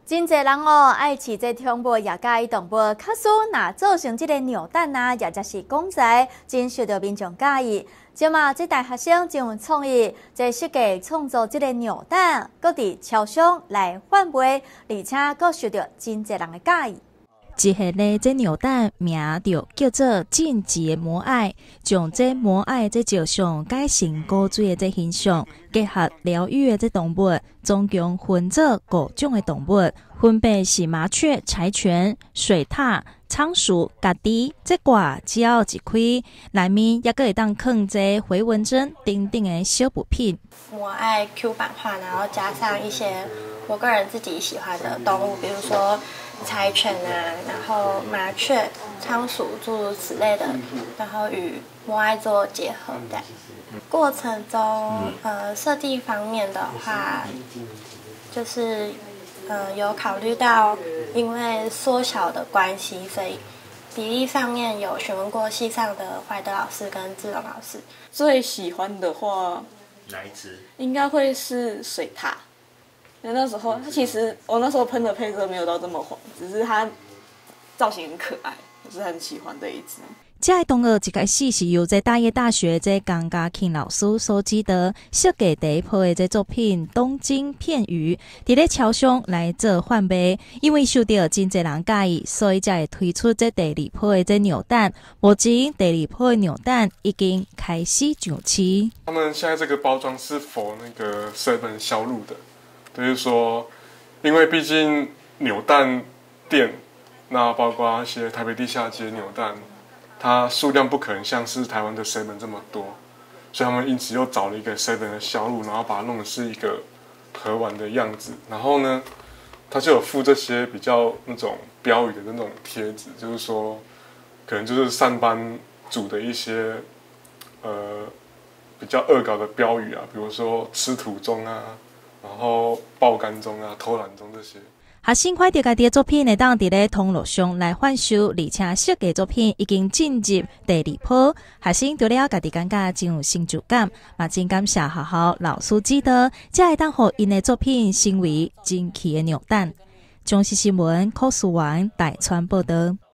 真侪人哦，爱饲这宠物也介意动物，可是若做成这个扭蛋啊，也就是公仔，真受到民众介意。即嘛，这大学生真有创意，在设计创造这个扭蛋，搁伫超商来贩卖，而且搁受到真侪人的介意。 一系列这扭蛋名就叫做晋级的摩艾，将这摩艾这石像改成古水的这形象，结合疗愈的这动物，总共分做5种的动物，分别是麻雀、柴犬、水獭、仓鼠、蛤蜊。这挂只要一开，内面也可会当放这回纹针等等的小补品。 摩艾 Q 版化，然后加上一些我个人自己喜欢的动物，比如说柴犬啊，然后麻雀、仓鼠诸如此类的，然后与摩艾做结合的。过程中，设计方面的话，就是有考虑到因为缩小的关系，所以比例上面有询问过系上的怀德老师跟志龙老师。 最喜欢的话， 哪一只？ 应该会是水獭。因为那时候它其实我那时候喷的配色没有到这么黄，只是它造型很可爱，我是很喜欢的一只。 这个动物一开始是由在大业大学这江家庆老师所指导设计第一波的这作品《东京片鱼》，伫咧超商来做贩卖，因为受到真侪人介意，所以才会推出这第2波的这扭蛋。目前第2波的扭蛋已经开始上市。 他们现在这个包装是否那个7销路的？就是说，因为毕竟扭蛋店，那包括一些台北地下街扭蛋，它数量不可能像是台湾的7这么多，所以他们因此又找了一个7的销路，然后把它弄的是一个盒玩的样子。然后呢，它就有附这些比较那种标语的那种贴纸，就是说，可能就是上班族的一些比较恶搞的标语啊，比如说吃土中啊。然后爆肝中啊、偷懒中这些， 学生看到家己的作品会当伫咧通路上来贩售，而且设计作品已经进入第2波。学生除了家己感觉真有成就感，嘛真感谢学校老师指导，才会当互因的作品成为惊奇的扭蛋。中视新闻柯淑媛台川报道。